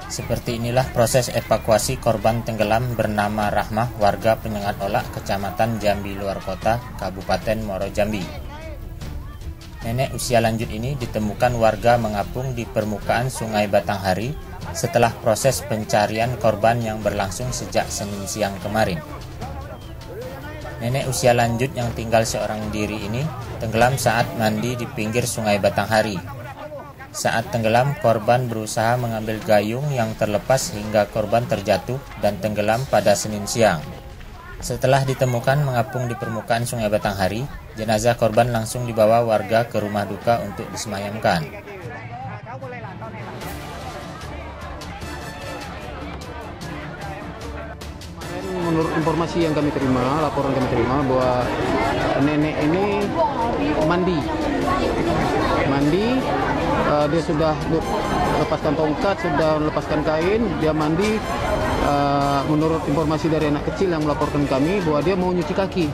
Seperti inilah proses evakuasi korban tenggelam bernama Rahmah, warga Penyengat Olak, Kecamatan Jambi Luar Kota, Kabupaten Muaro Jambi. Nenek usia lanjut ini ditemukan warga mengapung di permukaan Sungai Batanghari setelah proses pencarian korban yang berlangsung sejak Senin siang kemarin. Nenek usia lanjut yang tinggal seorang diri ini tenggelam saat mandi di pinggir Sungai Batanghari. Saat tenggelam, korban berusaha mengambil gayung yang terlepas hingga korban terjatuh dan tenggelam pada Senin siang. Setelah ditemukan mengapung di permukaan Sungai Batanghari, jenazah korban langsung dibawa warga ke rumah duka untuk disemayamkan. Menurut informasi yang kami terima, laporan kami terima bahwa nenek ini mandi, dia sudah lepaskan tongkat, sudah lepaskan kain, dia mandi. Menurut informasi dari anak kecil yang melaporkan kami bahwa dia mau nyuci kaki,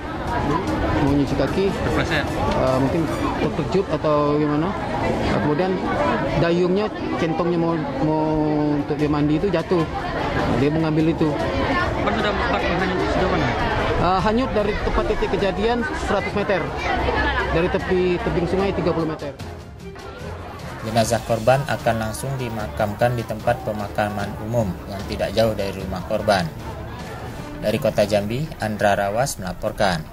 mungkin terkejut atau gimana. Kemudian dayungnya, centongnya mau untuk dia mandi itu jatuh, dia mengambil itu. Sudah hanyut sejauh mana? Hanyut dari tempat titik kejadian 100 meter, dari tebing sungai 30 meter. Jenazah korban akan langsung dimakamkan di tempat pemakaman umum yang tidak jauh dari rumah korban. Dari Kota Jambi, Andra Rawas melaporkan.